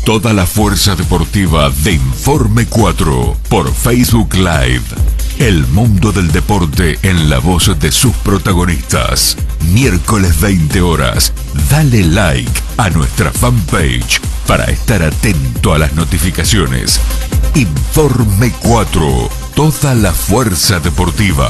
Toda la fuerza deportiva de Informe 4 por Facebook Live. El mundo del deporte en la voz de sus protagonistas. Miércoles 20 horas. Dale like a nuestra fanpage para estar atento a las notificaciones. Informe 4. Toda la fuerza deportiva.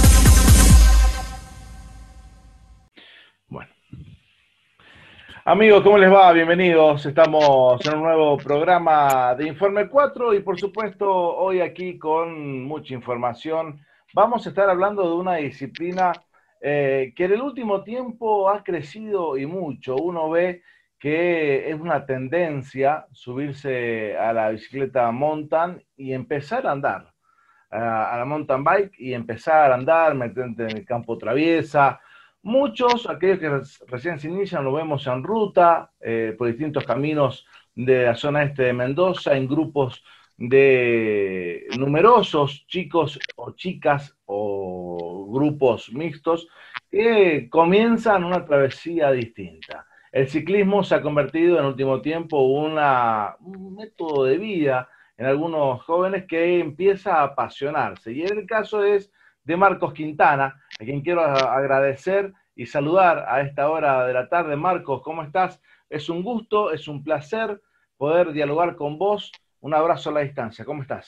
Amigos, ¿cómo les va? Bienvenidos. Estamos en un nuevo programa de Informe 4 y por supuesto hoy aquí con mucha información. Vamos a estar hablando de una disciplina que en el último tiempo ha crecido y mucho. Uno ve que es una tendencia subirse a la bicicleta mountain y empezar a andar. A la mountain bike y empezar a andar, meterte en el campo traviesa. Muchos, aquellos que recién se inician, lo vemos en ruta, por distintos caminos de la zona este de Mendoza, en grupos de numerosos chicos o chicas o grupos mixtos que comienzan una travesía distinta. El ciclismo se ha convertido en último tiempo un método de vida en algunos jóvenes que empieza a apasionarse. Y el caso es de Marcos Quintana, a quien quiero agradecer y saludar a esta hora de la tarde. Marcos, ¿cómo estás? Es un gusto, es un placer poder dialogar con vos. Un abrazo a la distancia. ¿Cómo estás?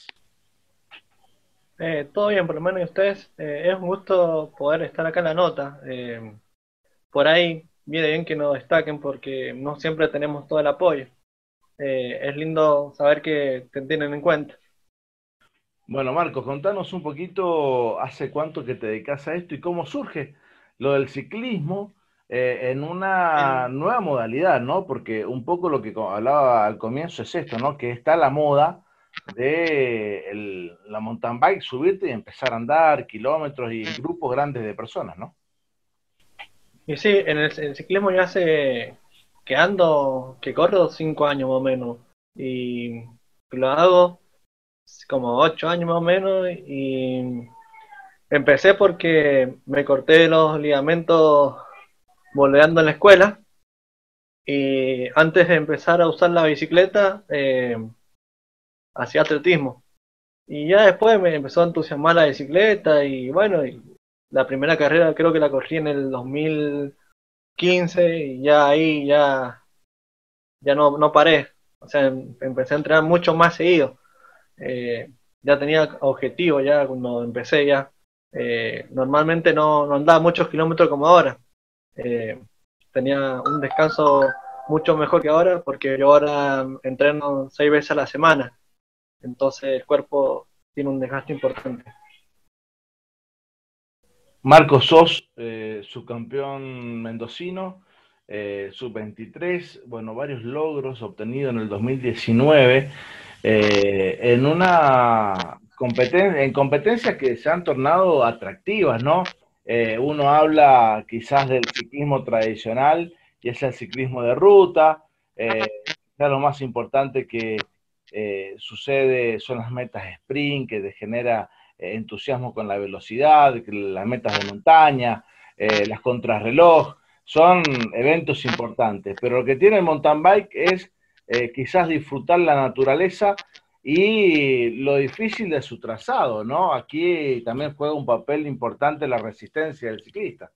Todo bien, por lo menos ustedes. Es un gusto poder estar acá en la nota. Por ahí viene bien que nos destaquen porque no siempre tenemos todo el apoyo. Es lindo saber que te tienen en cuenta. Bueno, Marcos, contanos un poquito hace cuánto que te dedicas a esto y cómo surge lo del ciclismo en una nueva modalidad, ¿no? Porque un poco lo que hablaba al comienzo es esto, ¿no? Que está la moda de la mountain bike, subirte y empezar a andar kilómetros y grupos grandes de personas, ¿no? Y sí, en el ciclismo ya hace que corro 5 años más o menos. Y lo hago como 8 años más o menos. Y empecé porque me corté los ligamentos boleando en la escuela. Y antes de empezar a usar la bicicleta, hacía atletismo. Y ya después me empezó a entusiasmar la bicicleta y bueno, y la primera carrera creo que la corrí en el 2015 y ya ahí ya no paré. O sea, empecé a entrenar mucho más seguido. Ya tenía objetivo ya cuando empecé ya. Normalmente no andaba muchos kilómetros como ahora. Tenía un descanso mucho mejor que ahora porque yo ahora entreno 6 veces a la semana. Entonces el cuerpo tiene un desgaste importante. Marcos, sos subcampeón mendocino, sub-23, bueno, varios logros obtenidos en el 2019 en en competencias que se han tornado atractivas, ¿no? Uno habla quizás del ciclismo tradicional y es el ciclismo de ruta, quizás lo más importante que sucede son las metas sprint, que te genera entusiasmo con la velocidad, las metas de montaña, las contrarreloj, son eventos importantes, pero lo que tiene el mountain bike es quizás disfrutar la naturaleza y lo difícil de su trazado, ¿no? Aquí también juega un papel importante la resistencia del ciclista.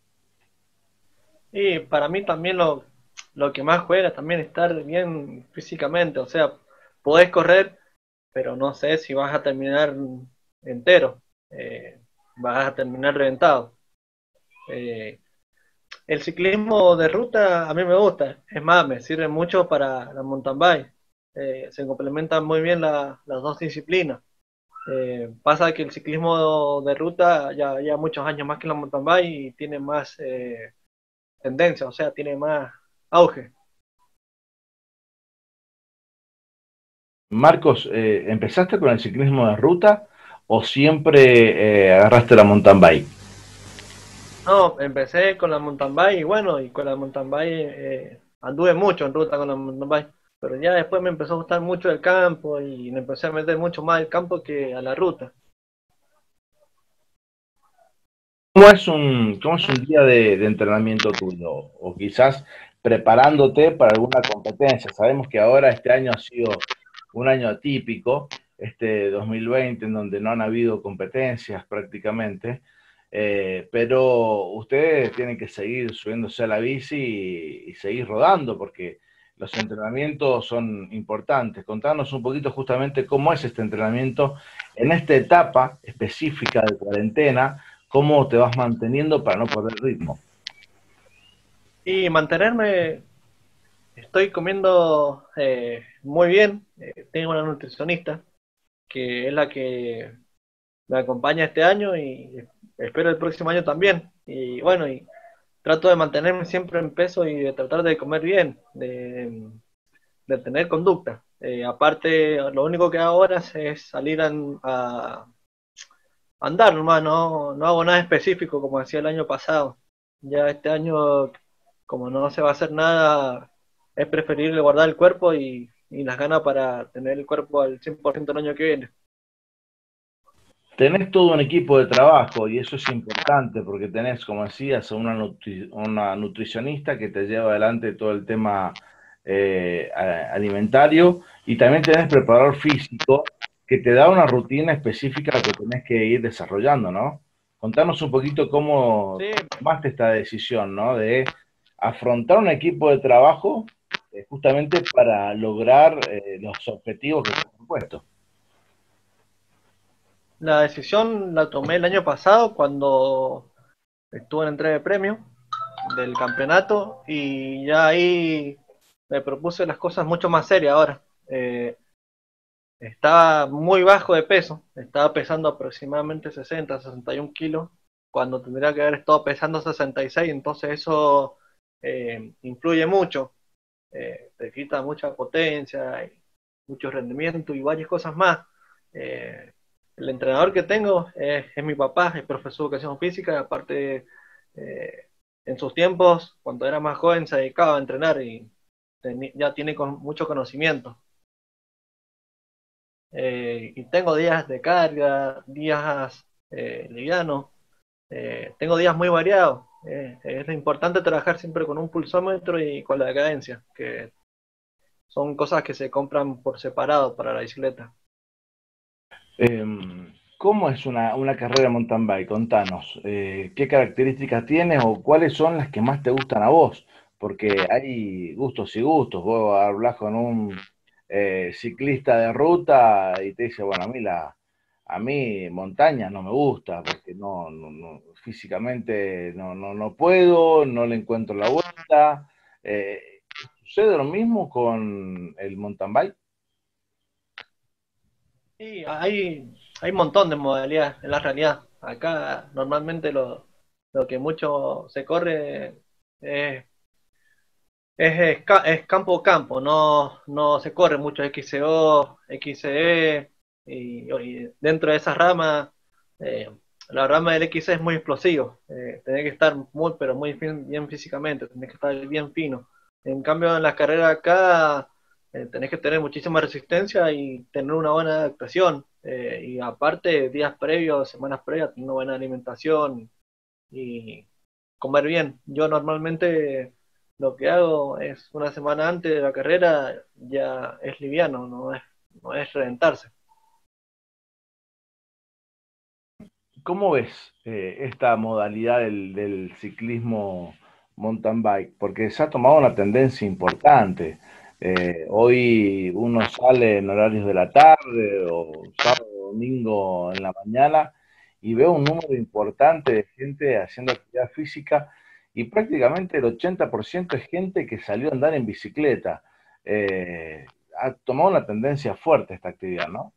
Y para mí también lo que más juega también es estar bien físicamente, o sea, podés correr, pero no sé si vas a terminar entero, vas a terminar reventado. Eh, el ciclismo de ruta a mí me gusta, es más, me sirve mucho para la mountain bike. Se complementan muy bien las dos disciplinas. Pasa que el ciclismo de ruta ya muchos años más que la mountain bike y tiene más tendencia, o sea, tiene más auge. Marcos, ¿empezaste con el ciclismo de ruta o siempre agarraste la mountain bike? No, empecé con la mountain bike y bueno, y con la mountain bike anduve mucho en ruta con la mountain bike, pero ya después me empezó a gustar mucho el campo y me empecé a meter mucho más al campo que a la ruta. Cómo es un día de entrenamiento tuyo? O quizás preparándote para alguna competencia. Sabemos que ahora este año ha sido un año atípico, este 2020, en donde no han habido competencias prácticamente, pero ustedes tienen que seguir subiéndose a la bici y seguir rodando, porque los entrenamientos son importantes. Contanos un poquito justamente cómo es este entrenamiento en esta etapa específica de cuarentena, cómo te vas manteniendo para no perder ritmo. Y mantenerme, estoy comiendo muy bien. Tengo una nutricionista que es la que me acompaña este año y espero el próximo año también. Y bueno, y trato de mantenerme siempre en peso y de tratar de comer bien, de tener conducta. Aparte, lo único que hago ahora es salir a andar nomás, no hago nada específico como hacía el año pasado. Ya este año, como no se va a hacer nada, es preferible guardar el cuerpo y las ganas para tener el cuerpo al 100% el año que viene. Tenés todo un equipo de trabajo y eso es importante porque tenés, como decías, una nutricionista que te lleva adelante todo el tema alimentario y también tenés preparador físico que te da una rutina específica que tenés que ir desarrollando, ¿no? Contanos un poquito cómo Sí, tomaste esta decisión, ¿no? De afrontar un equipo de trabajo justamente para lograr los objetivos que te has propuesto. la decisión la tomé el año pasado cuando estuve en entrega de premio del campeonato y ya ahí me propuse las cosas mucho más serias ahora. Estaba muy bajo de peso, estaba pesando aproximadamente 60, 61 kilos, cuando tendría que haber estado pesando 66, entonces eso influye mucho, te quita mucha potencia, y mucho rendimiento y varias cosas más. Eh, el entrenador que tengo es mi papá, es profesor de educación física, y aparte en sus tiempos, cuando era más joven, se dedicaba a entrenar y ya tiene mucho conocimiento. Y tengo días de carga, días livianos, tengo días muy variados. Es importante trabajar siempre con un pulsómetro y con la cadencia, que son cosas que se compran por separado para la bicicleta. ¿Cómo es una carrera mountain bike? Contanos, ¿qué características tienes o cuáles son las que más te gustan a vos? Porque hay gustos y gustos. Vos hablas con un ciclista de ruta y te dice, bueno, a mí montaña no me gusta porque físicamente no puedo, no le encuentro la vuelta. Eh, ¿Sucede lo mismo con el mountain bike? Sí, hay un montón de modalidades en la realidad. Acá normalmente lo que mucho se corre es, es campo a campo, no se corre mucho XCO, XCE, y dentro de esas ramas, eh, la rama del XC es muy explosivo, tenés que estar muy, pero muy bien físicamente, tenés que estar bien fino. En cambio, en las carreras acá, tenés que tener muchísima resistencia y tener una buena adaptación, y aparte, días previos, semanas previas, tener una buena alimentación y comer bien. Yo normalmente lo que hago es una semana antes de la carrera ya es liviano, no es reventarse. ¿Cómo ves esta modalidad del ciclismo mountain bike? Porque se ha tomado una tendencia importante. Hoy uno sale en horarios de la tarde o sábado, domingo en la mañana y veo un número importante de gente haciendo actividad física y prácticamente el 80% es gente que salió a andar en bicicleta. Ha tomado una tendencia fuerte esta actividad, ¿no?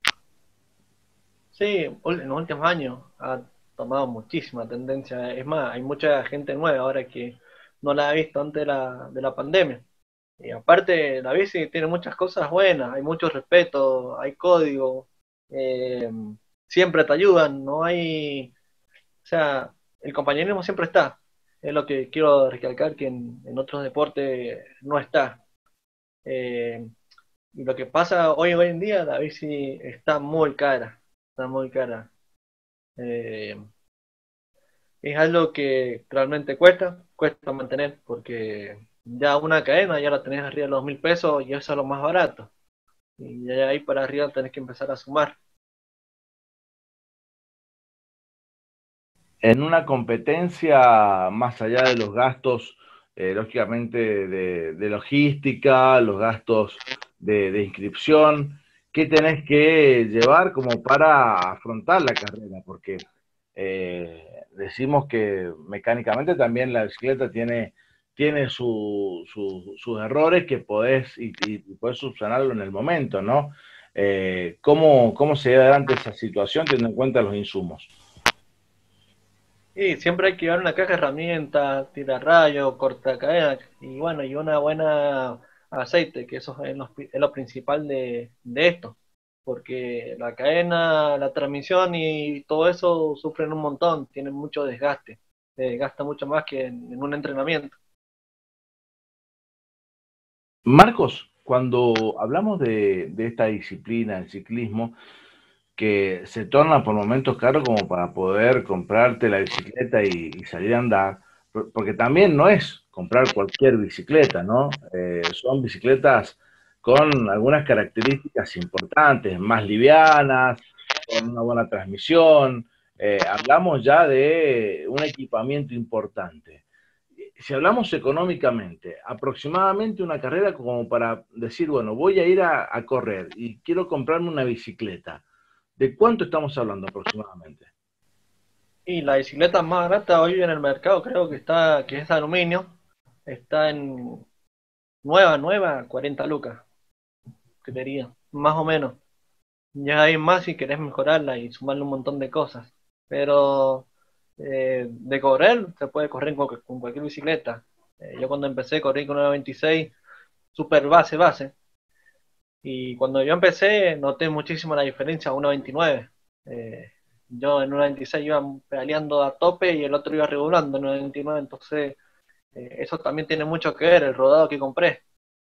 Sí, en los últimos años ha tomado muchísima tendencia. Es más, hay mucha gente nueva ahora que no la ha visto antes de la pandemia. Y aparte, la bici tiene muchas cosas buenas, hay mucho respeto, hay código, eh, siempre te ayudan, no hay, o sea, el compañerismo siempre está. Es lo que quiero recalcar que en otros deportes no está. Eh, y lo que pasa hoy en día, la bici está muy cara, está muy cara. Eh, es algo que realmente cuesta mantener porque Ya una cadena ya la tenés arriba de los 1000 pesos y eso es lo más barato. Y de ahí para arriba tenés que empezar a sumar. En una competencia, más allá de los gastos, lógicamente, de logística, los gastos de inscripción, ¿qué tenés que llevar como para afrontar la carrera? Porque decimos que mecánicamente también la bicicleta tiene sus errores que y podés subsanarlo en el momento, ¿no? ¿Cómo se lleva adelante esa situación teniendo en cuenta los insumos? Y siempre hay que llevar una caja de herramientas, tirarrayos, cortacadena y bueno, y una buena aceite, que eso es lo principal de esto. Porque la cadena, la transmisión y todo eso sufren un montón, tienen mucho desgaste. Se desgasta mucho más que en un entrenamiento. Marcos, cuando hablamos de esta disciplina, el ciclismo, que se torna por momentos caro como para poder comprarte la bicicleta y salir a andar, porque también no es comprar cualquier bicicleta, ¿no? Son bicicletas con algunas características importantes, más livianas, con una buena transmisión. Hablamos ya de un equipamiento importante. Si hablamos económicamente, aproximadamente una carrera como para decir, bueno, voy a ir a correr y quiero comprarme una bicicleta. ¿De cuánto estamos hablando aproximadamente? Y la bicicleta más barata hoy en el mercado creo que es de aluminio, está en nueva, 40 lucas, creería, más o menos. Ya hay más si querés mejorarla y sumarle un montón de cosas. Pero de correr, se puede correr con cualquier bicicleta. Yo cuando empecé corrí con una 26, super base. Y cuando yo empecé noté muchísimo la diferencia a una 29. Eh, yo en una 26 iba pedaleando a tope y el otro iba regulando en una 29, entonces eso también tiene mucho que ver, el rodado que compré.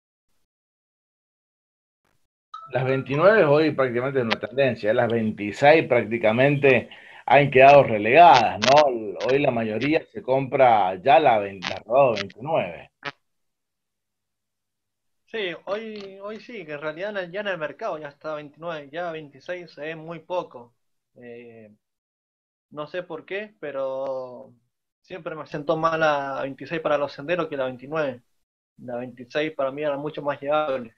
Las 29 hoy prácticamente es una tendencia, las 26 prácticamente han quedado relegadas, ¿no? Hoy la mayoría se compra ya la Rodado 29. Sí, hoy sí, que en realidad ya en el mercado ya está 29, ya 26 se ve muy poco. Eh, no sé por qué, pero siempre me sentó más la 26 para los senderos que la 29. La 26 para mí era mucho más llevable.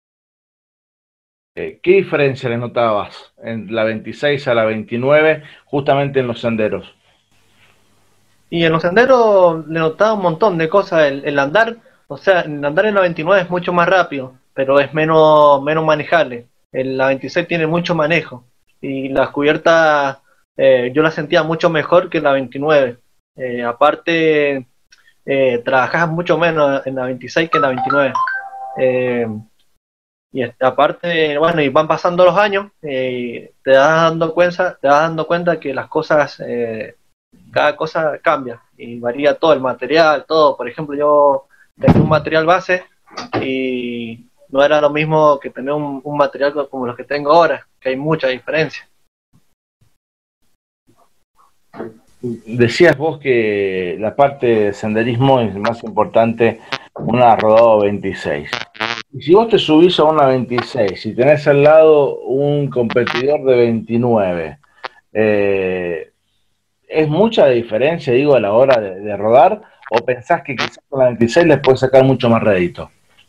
¿Qué diferencia le notabas en la 26 a la 29 justamente en los senderos? Y en los senderos le notaba un montón de cosas. El andar, o sea, el andar en la 29 es mucho más rápido, pero es menos manejable. En la 26 tiene mucho manejo. Y las cubiertas yo las sentía mucho mejor que la 29. Aparte, trabajas mucho menos en la 26 que en la 29. Eh, aparte, bueno, y van pasando los años, te vas dando cuenta que las cosas cada cosa cambia y varía todo el material, todo. Por ejemplo, yo tenía un material base y no era lo mismo que tener un material como los que tengo ahora, que hay mucha diferencia. Decías vos que la parte de senderismo es más importante una Rodado 26. Y si vos te subís a una 26 y tenés al lado un competidor de 29, eh, ¿es mucha diferencia, digo, a la hora de rodar? ¿O pensás que quizás con la 26 les puedes sacar mucho más rédito?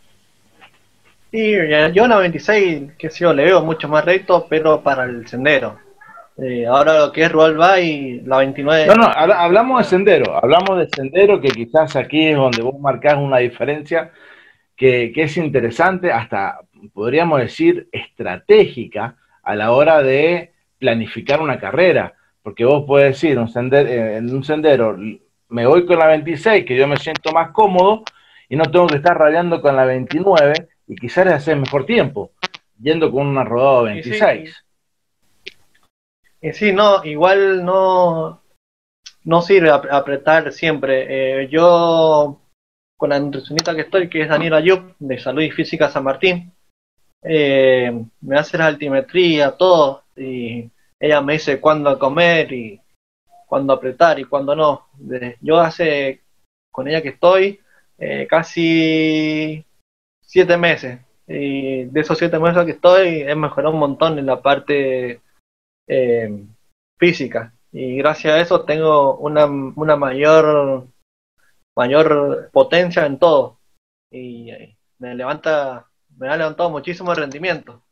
Y yo en la 26, que sé yo, le veo mucho más recto, pero para el sendero. Ahora lo que es roll by, la No, 29, no, hablamos de sendero que quizás aquí es donde vos marcás una diferencia que es interesante, hasta podríamos decir estratégica a la hora de planificar una carrera, porque vos podés decir en un sendero, me voy con la 26, que yo me siento más cómodo y no tengo que estar rayando con la 29 y quizás hacer mejor tiempo, yendo con una rodada y sí, 26. y sí, no, igual no sirve apretar siempre. Yo, con la nutricionista que estoy, que es Daniela Ayub, de Salud y Física San Martín, me hace la altimetría, todo, y ella me dice cuándo comer y cuándo apretar y cuándo no. Yo con ella que estoy, casi 7 meses. Y de esos 7 meses que estoy, he mejorado un montón en la parte física. Y gracias a eso tengo una mayor potencia en todo. Y me ha levantado muchísimo el rendimiento.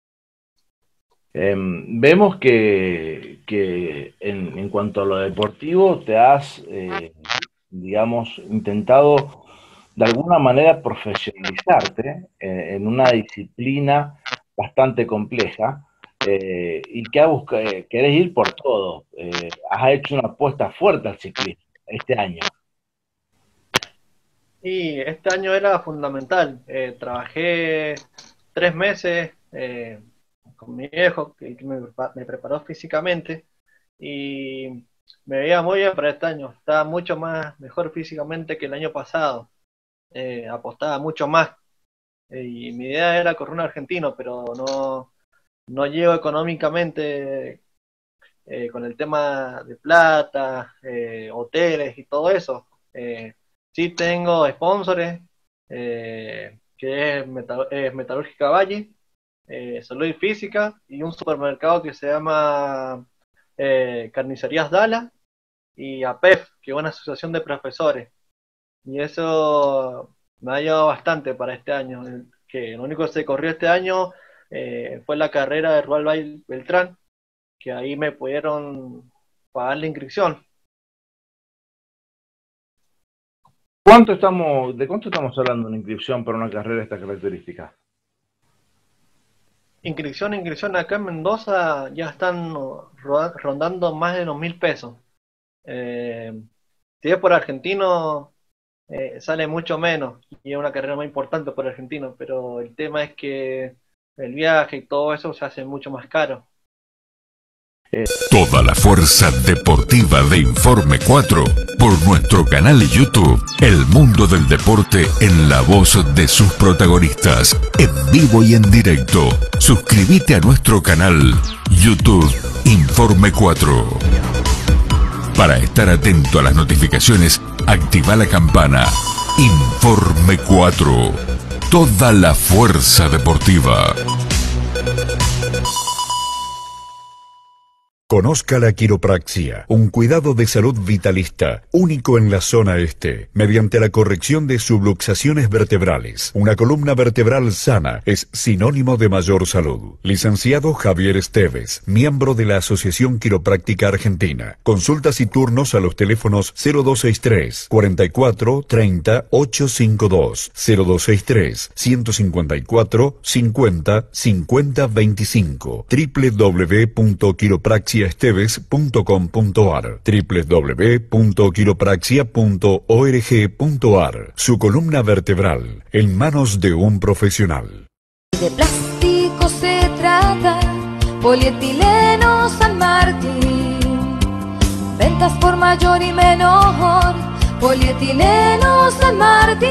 Vemos que en cuanto a lo deportivo te has, digamos, intentado de alguna manera profesionalizarte en una disciplina bastante compleja y que querés ir por todo. Has hecho una apuesta fuerte al ciclismo este año. Y este año era fundamental. Trabajé 3 meses con mi viejo, que me preparó físicamente y me veía muy bien para este año. Estaba mucho mejor físicamente que el año pasado. Apostaba mucho más. Y mi idea era correr un argentino, pero no llego económicamente con el tema de plata, hoteles y todo eso. Sí tengo sponsors, que es Metalúrgica Valle, Salud y Física, y un supermercado que se llama Carnicerías Dala, y APEF, que es una asociación de profesores. Y eso me ha ayudado bastante para este año. Que lo único que se corrió este año fue la carrera de Rual Beltrán, que ahí me pudieron pagar la inscripción. ¿De cuánto estamos hablando de una inscripción para una carrera de esta característica? Inscripción acá en Mendoza ya están rondando más de los 1.000 pesos. Si es por argentino, sale mucho menos y es una carrera muy importante por argentino, pero el tema es que el viaje y todo eso se hace mucho más caro. Toda la fuerza deportiva de Informe 4 por nuestro canal YouTube, El Mundo del Deporte en la voz de sus protagonistas, en vivo y en directo. Suscríbete a nuestro canal YouTube Informe 4. Para estar atento a las notificaciones, activa la campana. Informe 4. Toda la fuerza deportiva. Conozca la quiropraxia, un cuidado de salud vitalista, único en la zona este, mediante la corrección de subluxaciones vertebrales. Una columna vertebral sana es sinónimo de mayor salud. Licenciado Javier Esteves, miembro de la Asociación Quiropráctica Argentina. Consultas y turnos a los teléfonos 0263 44 30 852, 0263 154 50 50 25, www.quiropraxiaesteves.com.ar, www.quiropraxia.org.ar. Su columna vertebral en manos de un profesional. De plástico se trata, polietileno San Martín. Ventas por mayor y menor, polietileno San Martín.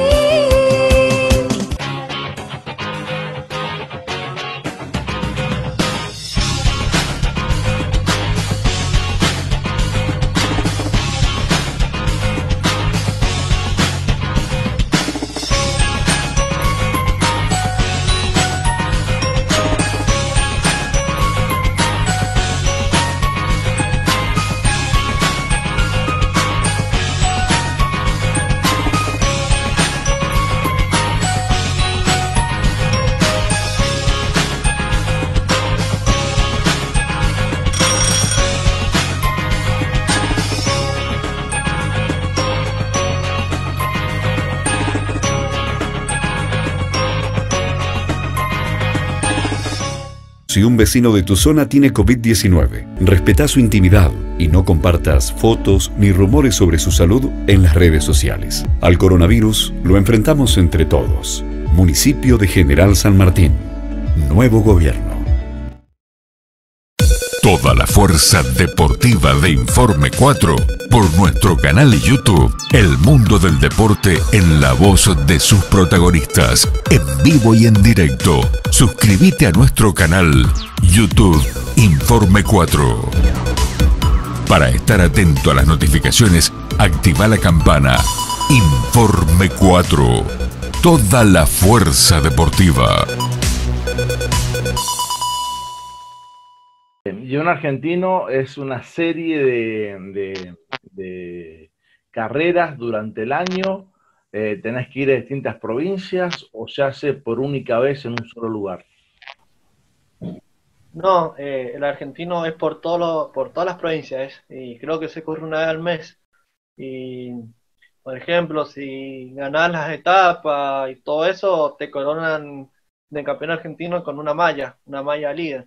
Si un vecino de tu zona tiene COVID-19, respeta su intimidad y no compartas fotos ni rumores sobre su salud en las redes sociales. Al coronavirus lo enfrentamos entre todos. Municipio de General San Martín. Nuevo gobierno. Toda la fuerza deportiva de Informe 4 por nuestro canal YouTube, El Mundo del Deporte en la voz de sus protagonistas, en vivo y en directo. Suscríbete a nuestro canal YouTube Informe 4. Para estar atento a las notificaciones, activa la campana. Informe 4. Toda la fuerza deportiva. Y un argentino es una serie de carreras durante el año. Tenés que ir a distintas provincias o se hace por única vez en un solo lugar. No, el argentino es por todas las provincias y creo que se corre una vez al mes. Y, por ejemplo, si ganás las etapas y todo eso, te coronan de campeón argentino con una malla líder.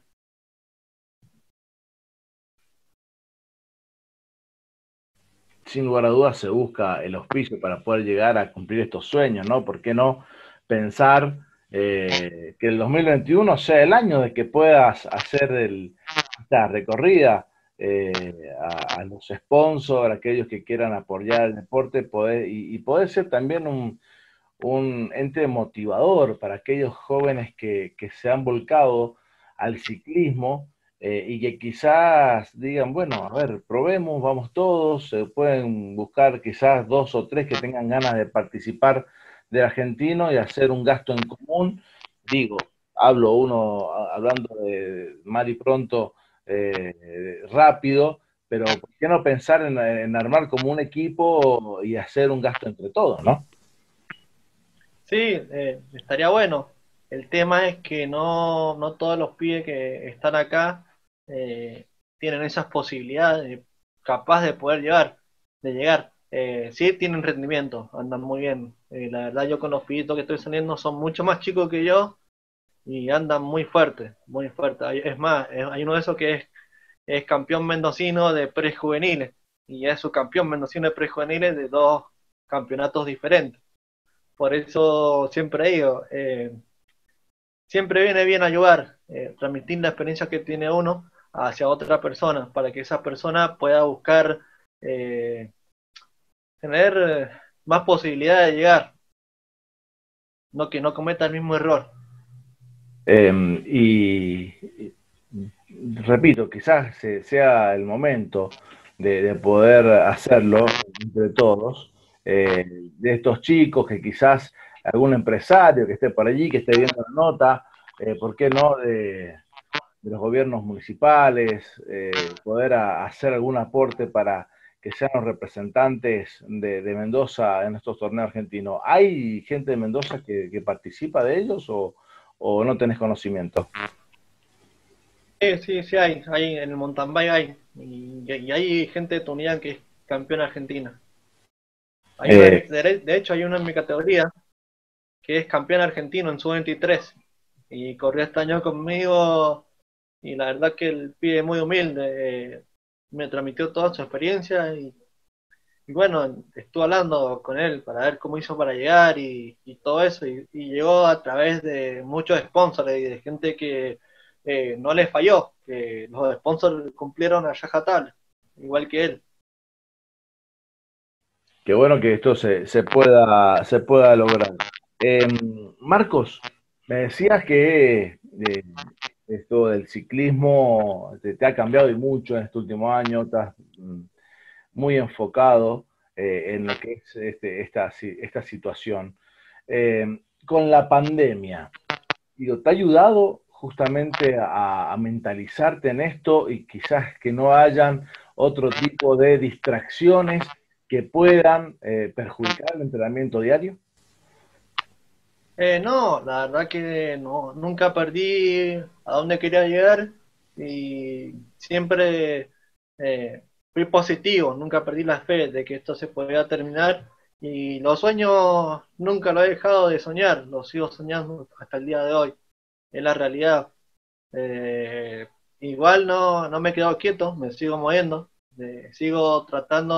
Sin lugar a dudas se busca el auspicio para poder llegar a cumplir estos sueños, ¿no? ¿Por qué no pensar que el 2021 sea el año de que puedas hacer esta recorrida a los sponsors, a aquellos que quieran apoyar el deporte, y poder ser también un ente motivador para aquellos jóvenes que se han volcado al ciclismo y que quizás digan, bueno, a ver, probemos, vamos todos, se pueden buscar quizás dos o tres que tengan ganas de participar del argentino y hacer un gasto en común. Digo, hablando de mal y pronto, rápido, pero ¿por qué no pensar en armar como un equipo y hacer un gasto entre todos, ¿no? Sí, estaría bueno. El tema es que no todos los pibes que están acá tienen esas posibilidades capaz de poder llegar. Sí tienen rendimiento, andan muy bien. La verdad yo con los pibitos que estoy saliendo son mucho más chicos que yo y andan muy fuertes, muy fuertes. Es más, hay uno de esos que es campeón mendocino de prejuveniles y es subcampeón mendocino de prejuveniles de dos campeonatos diferentes. Por eso siempre digo, siempre viene bien ayudar, transmitir la experiencia que tiene uno hacia otra persona, para que esa persona pueda buscar eh, tener más posibilidades de llegar, no que no cometa el mismo error. Y repito, quizás sea el momento de poder hacerlo entre todos, de estos chicos que quizás algún empresario que esté por allí, que esté viendo la nota, ¿por qué no? De los gobiernos municipales, poder hacer algún aporte para que sean los representantes de Mendoza en estos torneos argentinos. ¿Hay gente de Mendoza que participa de ellos o no tenés conocimiento? Sí hay en el mountain bike y hay gente de Tunuyán que es campeona argentina. Eh, De hecho, hay uno en mi categoría que es campeón argentino en su 23 y corrió este año conmigo. Y la verdad que el pibe es muy humilde, me transmitió toda su experiencia y bueno, estuve hablando con él para ver cómo hizo para llegar y todo eso, y llegó a través de muchos sponsors y de gente que no les falló, que los sponsors cumplieron a rajatabla, igual que él. Qué bueno que esto se pueda lograr. Marcos, me decías que esto del ciclismo te ha cambiado y mucho en este último año, estás muy enfocado en lo que es esta situación. Con la pandemia, digo, ¿te ha ayudado justamente a mentalizarte en esto y quizás que no hayan otro tipo de distracciones que puedan perjudicar el entrenamiento diario? No, la verdad que no, nunca perdí a dónde quería llegar y siempre fui positivo, nunca perdí la fe de que esto se podía terminar y los sueños nunca lo he dejado de soñar, los sigo soñando hasta el día de hoy, es la realidad. Eh, Igual no me he quedado quieto, me sigo moviendo, sigo tratando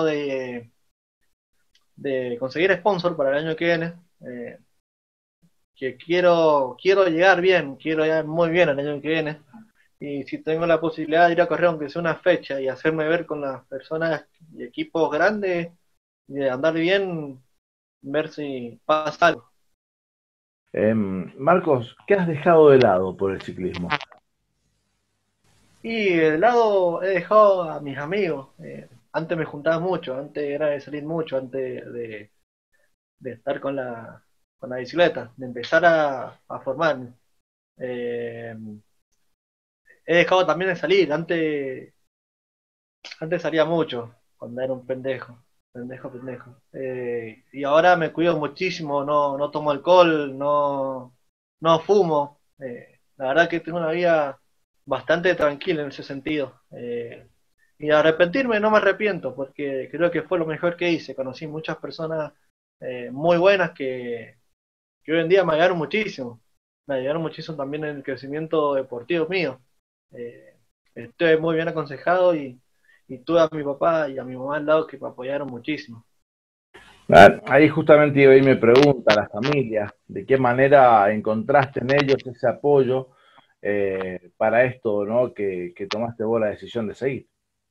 de conseguir sponsor para el año que viene. Que quiero llegar bien, quiero llegar muy bien el año que viene. Y si tengo la posibilidad de ir a correr, aunque sea una fecha, y hacerme ver con las personas y equipos grandes, y de andar bien, ver si pasa algo. Marcos, ¿qué has dejado de lado por el ciclismo? Y de lado he dejado a mis amigos. Antes me juntaba mucho, antes era de salir mucho, antes de estar con la bicicleta, de empezar a formarme. Eh, He dejado también de salir, antes salía mucho, cuando era un pendejo. Y ahora me cuido muchísimo, no tomo alcohol, no fumo. La verdad que tengo una vida bastante tranquila en ese sentido. Y de arrepentirme no me arrepiento, porque creo que fue lo mejor que hice. Conocí muchas personas muy buenas que hoy en día me ayudaron muchísimo. Me ayudaron muchísimo también en el crecimiento deportivo mío. Eh, Estoy muy bien aconsejado y tuve a mi papá y a mi mamá al lado que me apoyaron muchísimo. Ahí justamente iba a ir mi pregunta a las familias, ¿de qué manera encontraste en ellos ese apoyo para esto, ¿no? Que tomaste vos la decisión de seguir?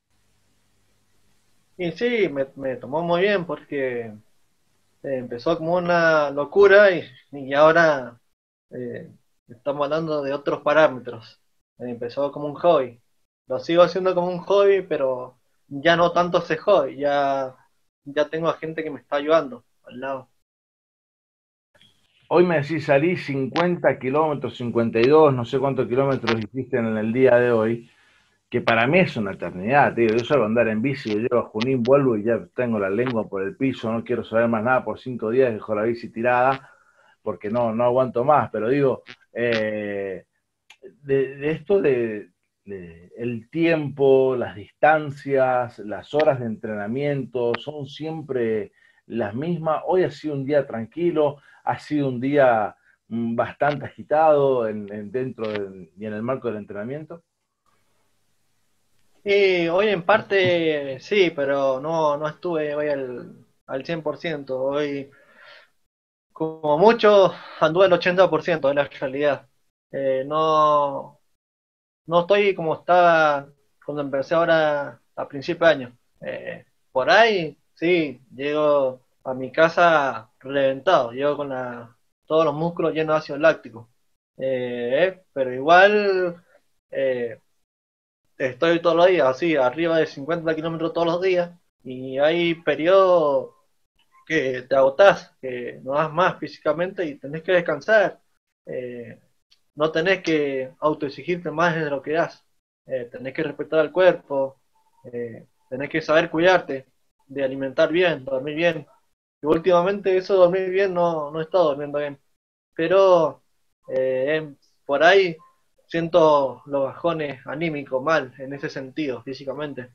Y sí, me tomó muy bien porque empezó como una locura y ahora eh, estamos hablando de otros parámetros. Empezó como un hobby. Lo sigo haciendo como un hobby, pero ya no tanto ese hobby, ya tengo a gente que me está ayudando al lado. Hoy me decís, salí 50 kilómetros, 52, no sé cuántos kilómetros hiciste en el día de hoy, que para mí es una eternidad, tío. Yo salgo a andar en bici, yo llego a Junín, vuelvo y ya tengo la lengua por el piso, no quiero saber más nada por 5 días, dejo la bici tirada porque no aguanto más, pero digo, de esto de el tiempo, las distancias, las horas de entrenamiento, son siempre las mismas. Hoy ha sido un día tranquilo, ha sido un día bastante agitado y en el marco del entrenamiento. Y hoy en parte sí, pero no estuve hoy al 100%. Hoy como mucho anduve al 80% de la realidad. No, no estoy como estaba cuando empecé ahora a principio de año. Por ahí, sí, llego a mi casa reventado, llego con todos los músculos llenos de ácido láctico. Pero igual eh, estoy todos los días, así, arriba de 50 kilómetros todos los días. Y hay periodos que te agotás, que no das más físicamente y tenés que descansar. Eh, no tenés que autoexigirte más de lo que das. Tenés que respetar al cuerpo, tenés que saber cuidarte, de alimentar bien, dormir bien. Y últimamente eso de dormir bien no he estado durmiendo bien. Pero por ahí siento los bajones anímicos mal en ese sentido, físicamente.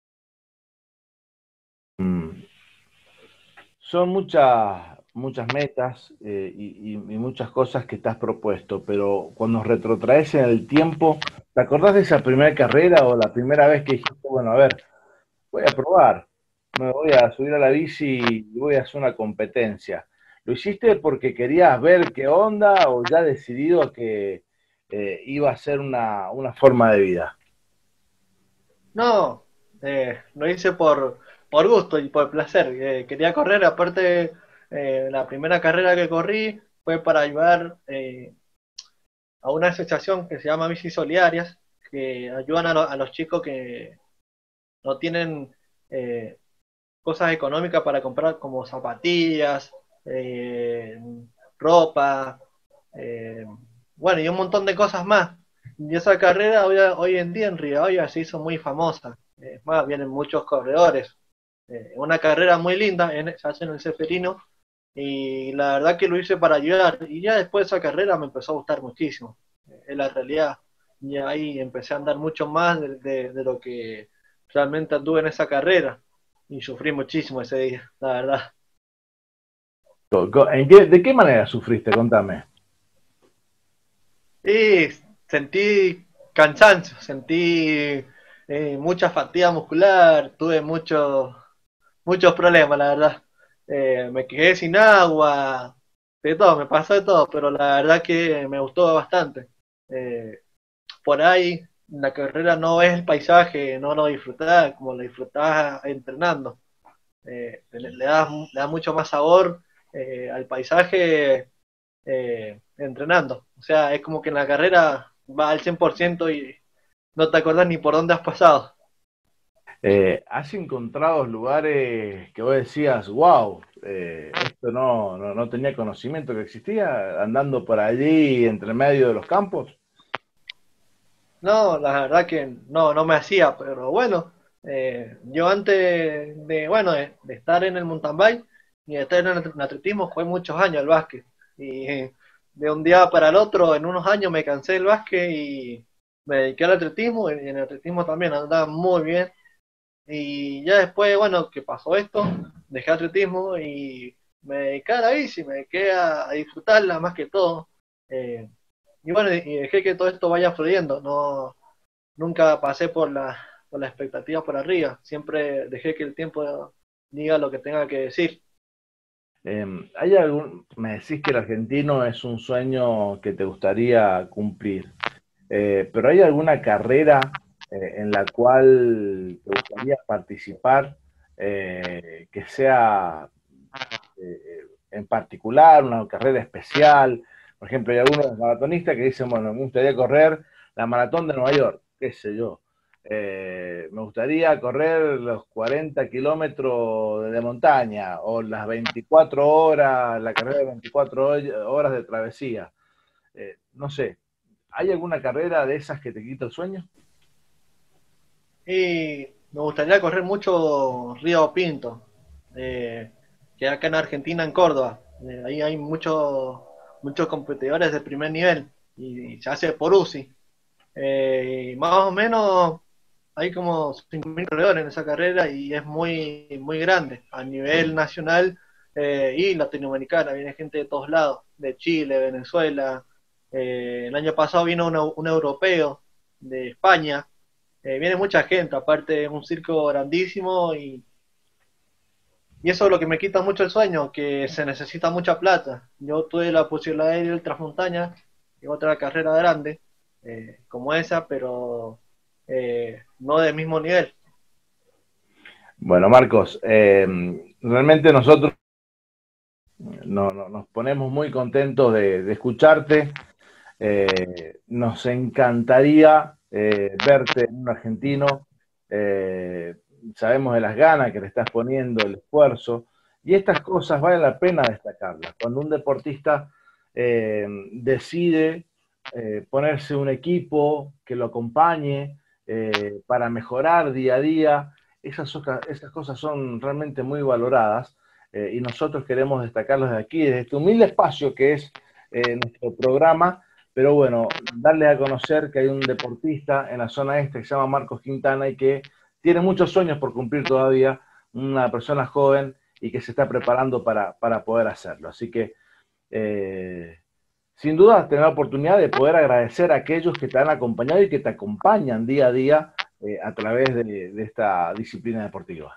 Mm. Son muchas metas y muchas cosas que te has propuesto, pero cuando nos retrotraes en el tiempo, ¿te acordás de esa primera carrera o la primera vez que dijiste, bueno, a ver, voy a probar, me voy a subir a la bici y voy a hacer una competencia? ¿Lo hiciste porque querías ver qué onda o ya decidido que iba a ser una forma de vida? No, lo hice por gusto y por placer. Quería correr, aparte la primera carrera que corrí fue para ayudar a una asociación que se llama Bicis Solidarias, que ayudan a los chicos que no tienen eh, cosas económicas para comprar como zapatillas, eh, ropa, eh, bueno, y un montón de cosas más. Y esa carrera hoy en día en Rivadavia se hizo muy famosa. Es más, vienen muchos corredores. Una carrera muy linda, se hace en el Ceferino, y la verdad que lo hice para ayudar. Y ya después de esa carrera me empezó a gustar muchísimo. Es la realidad. Y ahí empecé a andar mucho más de lo que realmente anduve en esa carrera. Y sufrí muchísimo ese día, la verdad. ¿De qué manera sufriste? Contame. Y sentí cansancio, sentí mucha fatiga muscular, tuve muchos problemas, la verdad. Me quedé sin agua, de todo, me pasó de todo, pero la verdad que me gustó bastante. Eh, por ahí, la carrera no es el paisaje, no lo disfrutás como lo disfrutás entrenando. Le da mucho más sabor al paisaje entrenando. O sea, es como que en la carrera va al 100% y no te acordás ni por dónde has pasado. ¿Has encontrado lugares que vos decías, wow, esto no tenía conocimiento que existía, andando por allí entre medio de los campos? No, la verdad que no me hacía, pero bueno, yo antes de, bueno, de estar en el mountain bike y de estar en el atletismo, jugué muchos años al básquet. Y de un día para el otro, en unos años me cansé del básquet y me dediqué al atletismo, y en el atletismo también andaba muy bien. Y ya después, bueno, que pasó esto, dejé atletismo y me dediqué a la bici, me dediqué a disfrutarla más que todo. Eh, y bueno, y dejé que todo esto vaya fluyendo. Nunca pasé por la expectativa por arriba. Siempre dejé que el tiempo diga lo que tenga que decir. Me decís que el argentino es un sueño que te gustaría cumplir, pero ¿hay alguna carrera en la cual te gustaría participar que sea en particular, una carrera especial? Por ejemplo, hay algunos maratonistas que dicen, bueno, me gustaría correr la maratón de Nueva York, qué sé yo. Me gustaría correr los 40 kilómetros de montaña o las 24 horas, la carrera de 24 horas de travesía. No sé, ¿hay alguna carrera de esas que te quita el sueño? Y me gustaría correr mucho Río Pinto, eh, que acá en Argentina, en Córdoba. Ahí hay muchos competidores de primer nivel y se hace por UCI. Y más o menos hay como 5.000 corredores en esa carrera y es muy grande a nivel nacional y latinoamericana. Viene gente de todos lados, de Chile, Venezuela. El año pasado vino un europeo de España. Viene mucha gente, aparte es un circo grandísimo y eso es lo que me quita mucho el sueño, que se necesita mucha plata. Yo tuve la posibilidad de ir al Transmontaña, en otra carrera grande como esa, pero no del mismo nivel. Bueno, Marcos, realmente nosotros nos ponemos muy contentos de escucharte. Nos encantaría verte en un argentino. Eh, Sabemos de las ganas que le estás poniendo, el esfuerzo, y estas cosas vale la pena destacarlas. Cuando un deportista decide ponerse un equipo que lo acompañe para mejorar día a día, esas cosas son realmente muy valoradas y nosotros queremos destacarlos de aquí, desde este humilde espacio que es nuestro programa. Pero bueno, darle a conocer que hay un deportista en la zona este que se llama Marcos Quintana y que tiene muchos sueños por cumplir todavía, una persona joven y que se está preparando para poder hacerlo. Así que, sin duda, tener la oportunidad de poder agradecer a aquellos que te han acompañado y que te acompañan día a día a través de esta disciplina deportiva.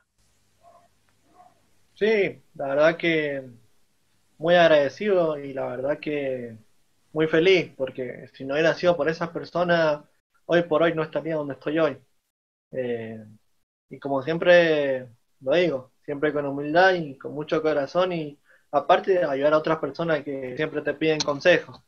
Sí, la verdad que muy agradecido y la verdad que muy feliz, porque si no hubiera sido por esas personas, hoy por hoy no estaría donde estoy hoy. Eh, y como siempre lo digo, siempre con humildad y con mucho corazón y aparte de ayudar a otras personas que siempre te piden consejos.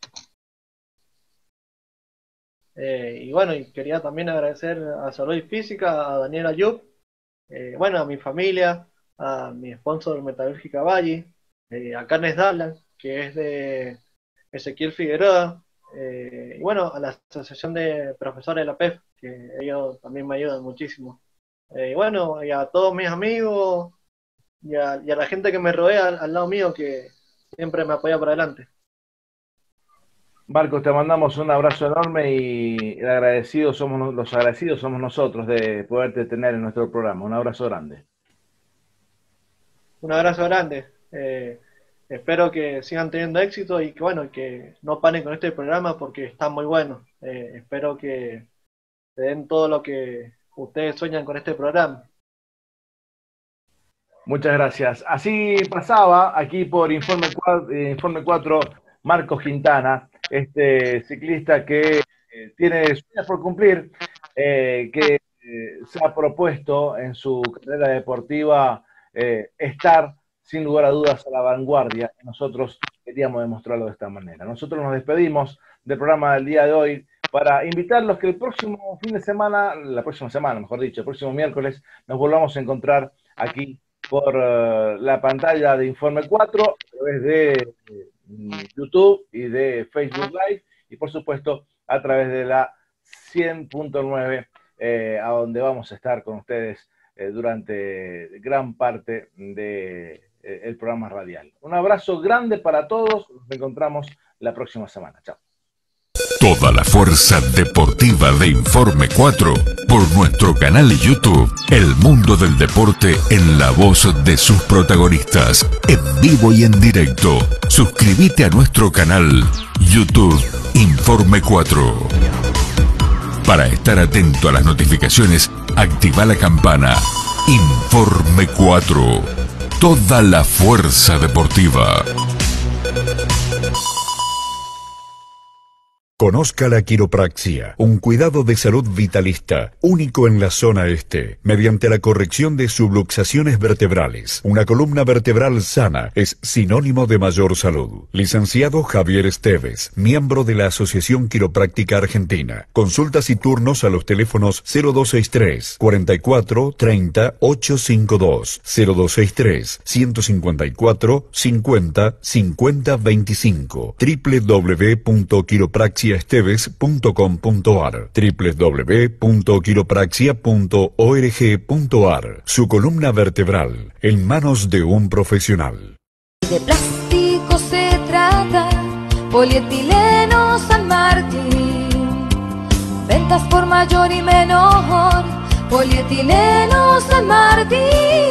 Y bueno, y quería también agradecer a Salud Física, a Daniel Ayub, bueno, a mi familia, a mi sponsor Metalúrgica Valle, a Carnes Dallas, que es de Ezequiel Figueroa, y bueno, a la Asociación de Profesores de la PEF, que ellos también me ayudan muchísimo. Y bueno, y a todos mis amigos y a la gente que me rodea al lado mío, que siempre me apoya para adelante. Marcos, te mandamos un abrazo enorme y los agradecidos somos nosotros de poderte tener en nuestro programa. Un abrazo grande. Un abrazo grande. Espero que sigan teniendo éxito y que bueno, que no paren con este programa porque está muy bueno. Espero que te den todo lo que ustedes sueñan con este programa. Muchas gracias. Así pasaba aquí por Informe 4 Marcos Quintana, este ciclista que tiene sueños por cumplir, que se ha propuesto en su carrera deportiva estar sin lugar a dudas a la vanguardia. Nosotros queríamos demostrarlo de esta manera. Nosotros nos despedimos del programa del día de hoy. para invitarlos que el próximo fin de semana, la próxima semana, mejor dicho, el próximo miércoles, nos volvamos a encontrar aquí por la pantalla de Informe 4, a través de YouTube y de Facebook Live, y por supuesto a través de la 100.9, a donde vamos a estar con ustedes durante gran parte del programa radial. Un abrazo grande para todos, nos encontramos la próxima semana. Chao. Toda la fuerza deportiva de Informe 4 por nuestro canal YouTube, El Mundo del Deporte en la voz de sus protagonistas, en vivo y en directo. Suscríbete a nuestro canal YouTube Informe 4. Para estar atento a las notificaciones, activa la campana. Informe 4. Toda la fuerza deportiva. Conozca la quiropraxia, un cuidado de salud vitalista, único en la zona este, mediante la corrección de subluxaciones vertebrales. Una columna vertebral sana es sinónimo de mayor salud. Licenciado Javier Esteves, miembro de la Asociación Quiropráctica Argentina. Consultas y turnos a los teléfonos 0263 44 30 852, 0263 154 50 50 25, www.quiropraxiaesteves.com.ar, www.quiropraxia.org.ar. Su columna vertebral en manos de un profesional. De plástico se trata, polietileno San Martín. Ventas por mayor y menor, polietileno San Martín.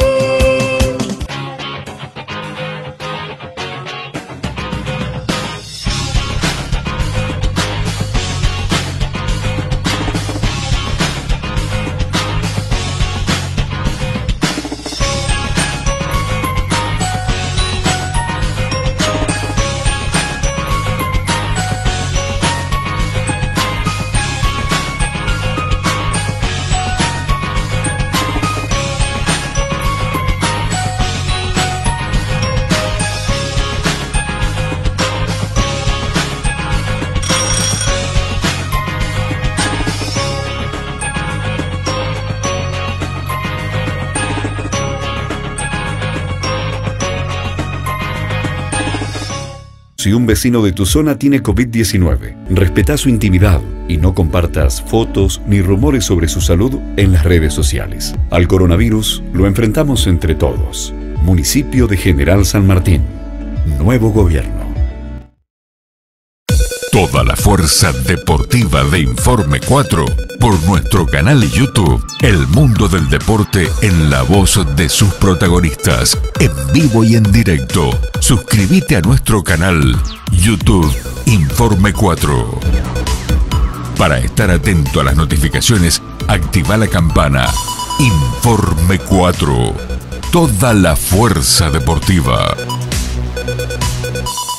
Si un vecino de tu zona tiene COVID-19, respeta su intimidad y no compartas fotos ni rumores sobre su salud en las redes sociales. Al coronavirus lo enfrentamos entre todos. Municipio de General San Martín. Nuevo gobierno. Toda la fuerza deportiva de Informe 4 por nuestro canal YouTube, El Mundo del Deporte en la voz de sus protagonistas, en vivo y en directo. Suscríbete a nuestro canal YouTube Informe 4. Para estar atento a las notificaciones, activa la campana. Informe 4. Toda la fuerza deportiva.